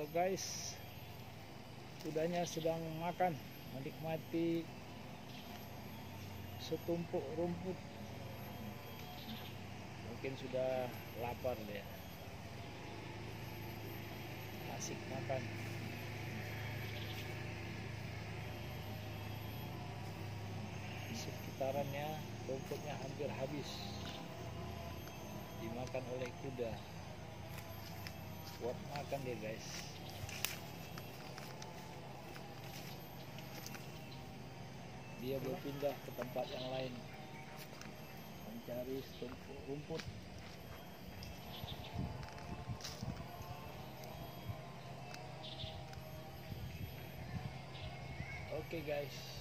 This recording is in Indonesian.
guys, kudanya sedang makan, menikmati setumpuk rumput. Mungkin sudah lapar dia, asik makan. Di sekitarannya rumputnya hampir habis dimakan oleh kuda. Buat makan dia guys. Dia berpindah ke tempat yang lain mencari setumpuk rumput. Oke guys,